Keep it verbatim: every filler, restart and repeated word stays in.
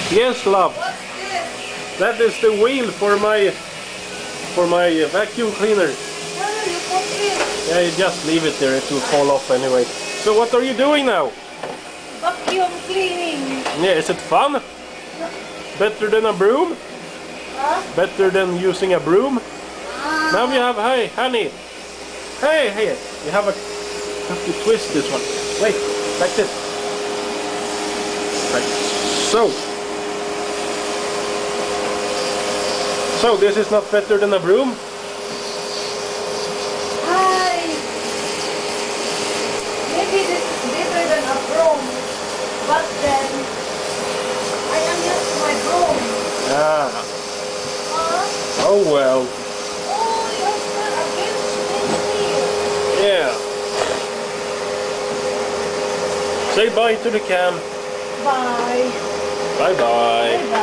Yes, love. What's this? That is the wheel for my for my vacuum cleaner. Where are you put it? Yeah, you just leave it there. It will fall off anyway. So what are you doing now? Vacuum cleaning. Yeah, is it fun? Better than a broom? Huh? Better than using a broom? Ah. Now you have, hey, honey. Hey, hey, you have a, have to twist this one. Wait, like this. Like so. So this is not better than a broom? Hi. Maybe this is better than a broom, but then I am just my broom. Ah. Huh? Oh well. Oh, you're still against me. Yeah. Say bye to the cam. Bye. Bye bye. Bye bye.